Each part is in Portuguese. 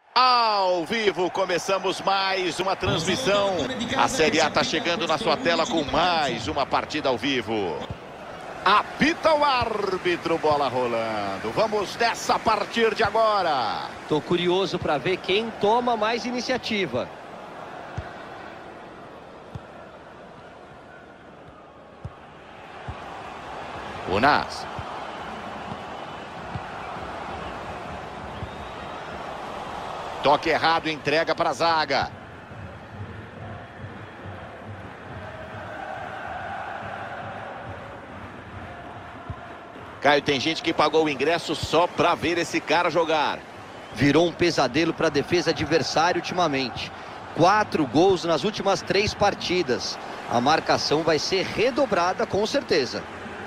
Ao vivo, começamos mais uma transmissão. A Série A está chegando na sua tela com mais uma partida ao vivo. Apita o árbitro, bola rolando. Vamos nessa a partir de agora. Tô curioso para ver quem toma mais iniciativa. Unas. Toque errado, entrega para a zaga. Caio, tem gente que pagou o ingresso só para ver esse cara jogar. Virou um pesadelo para a defesa adversária ultimamente. 4 gols nas últimas 3 partidas. A marcação vai ser redobrada com certeza.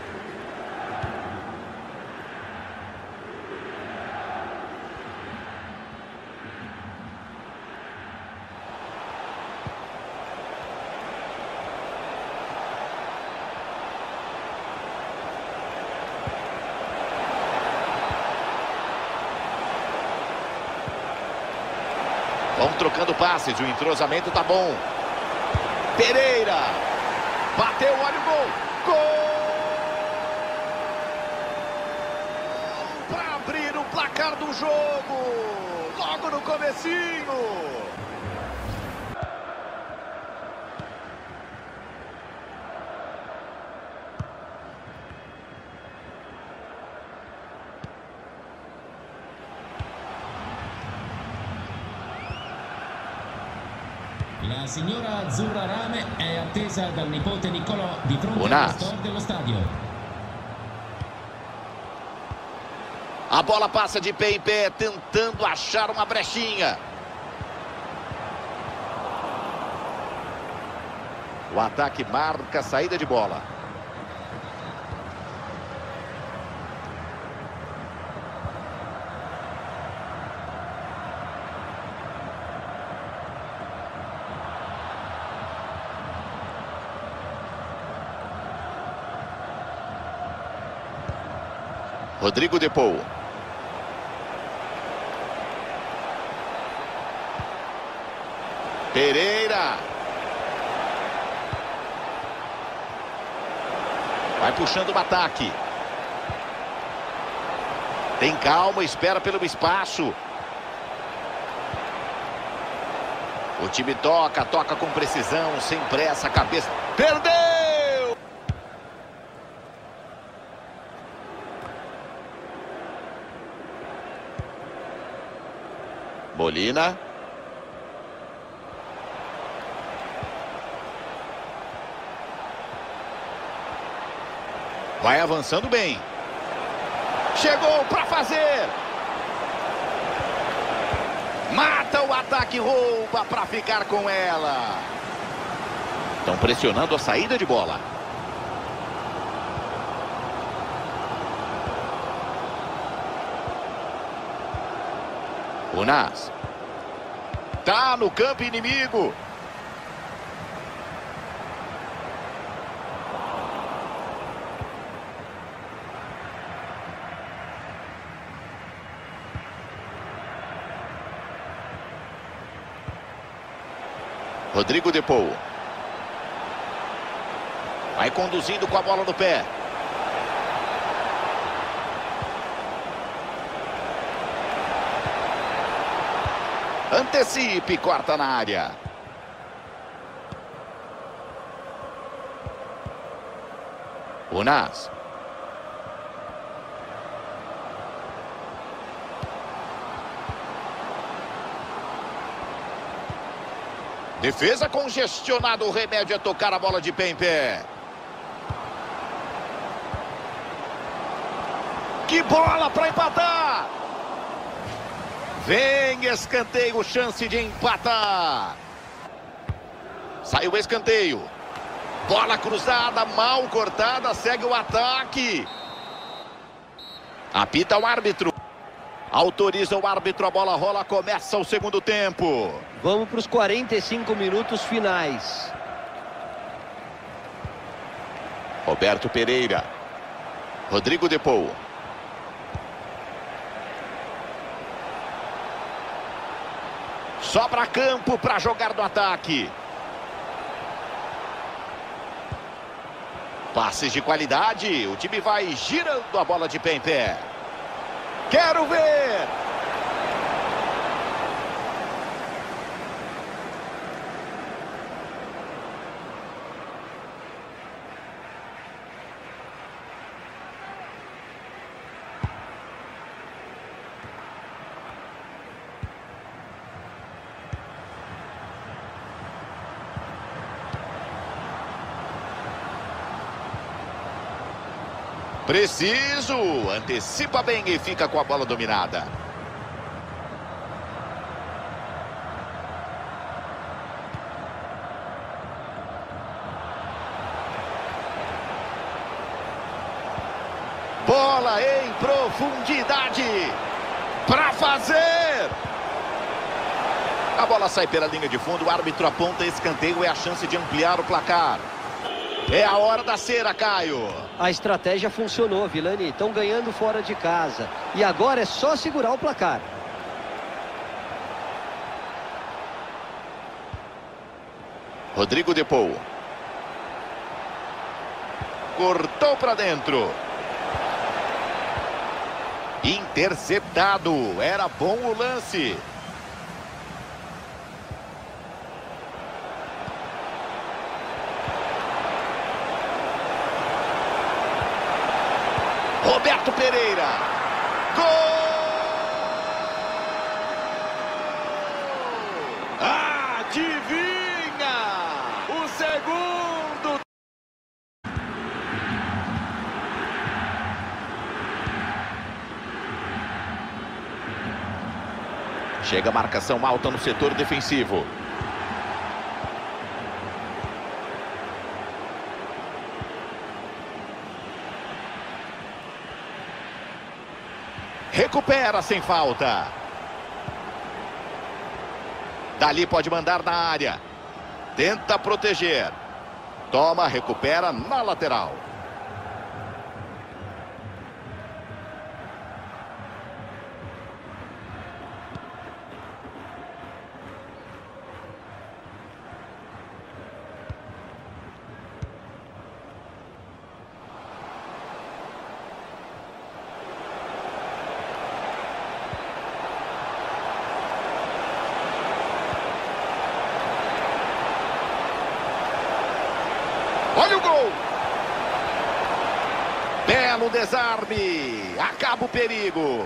Vão trocando passes, o entrosamento tá bom. Pereira. Bateu, olha o gol. Gol! Para abrir o placar do jogo. Logo no comecinho. La signora Azzurra Rame è attesa dal nipote Niccolò di fronte allo store dello stadio. A bola passa de pé em pé, tentando achar uma brechinha. O ataque marca a saída de bola. Rodrigo Depou. Pereira. Vai puxando o ataque. Tem calma, espera pelo espaço. O time toca com precisão, sem pressa, cabeça. Perdeu! Molina. Vai avançando bem. Chegou para fazer. Mata o ataque, rouba para ficar com ela. Estão pressionando a saída de bola. Unas. Tá no campo inimigo. Rodrigo Depou. Vai conduzindo com a bola no pé. Antecipe, corta na área. Unas. Defesa congestionada, o remédio é tocar a bola de pé em pé. Que bola para empatar! Vem escanteio, chance de empatar. Saiu o escanteio. Bola cruzada, mal cortada, segue o ataque. Apita o árbitro. Autoriza o árbitro, a bola rola, começa o segundo tempo. Vamos para os 45 minutos finais. Roberto Pereira. Rodrigo Depou. Sobra campo para jogar no ataque. Passes de qualidade. O time vai girando a bola de pé em pé. Quero ver! Preciso, antecipa bem e fica com a bola dominada. Bola em profundidade para fazer. A bola sai pela linha de fundo, o árbitro aponta escanteio, é a chance de ampliar o placar. É a hora da cera, Caio. A estratégia funcionou, Vilani. Estão ganhando fora de casa. E agora é só segurar o placar. Rodrigo de Paul. Cortou para dentro. Interceptado. Era bom o lance. Roberto Pereira. Gol! Adivinha! O segundo. Chega a marcação alta no setor defensivo. Recupera sem falta. Dali pode mandar na área. Tenta proteger. Toma, recupera na lateral. Olha o gol! Belo desarme! Acaba o perigo!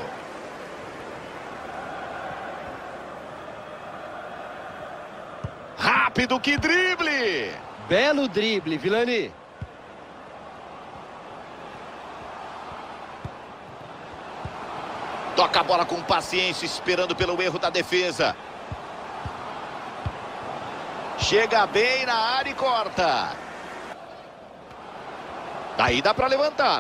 Rápido, que drible! Belo drible, Vilani. Toca a bola com paciência, esperando pelo erro da defesa. Chega bem na área e corta. Daí dá para levantar.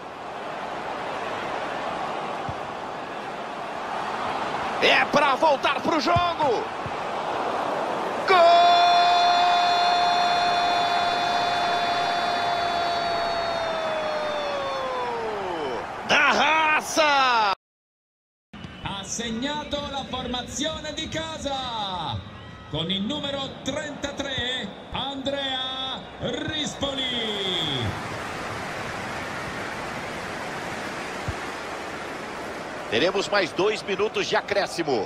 É para voltar para o jogo. Gol! Da raça! Ha segnato la formazione di casa. Con il numero 33, Andrea Rispoli. Teremos mais 2 minutos de acréscimo.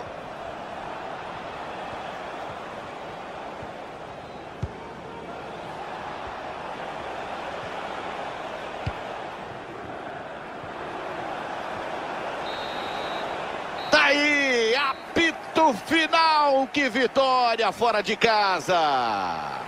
Daí, apito final, que vitória fora de casa.